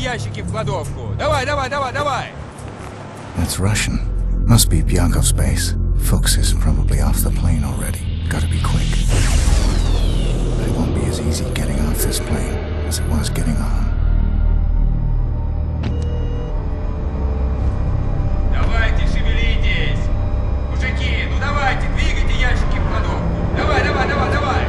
ящики в кладовку. Давай, давай, давай, давай! That's Russian. Must be Byankov's base. Fuchs is probably off the plane already. Gotta be quick. But it won't be as easy getting off this plane as it was getting on. Давайте, шевелитесь! Мужики, ну давайте, двигайте ящики в кладовку. Давай, давай, давай, давай!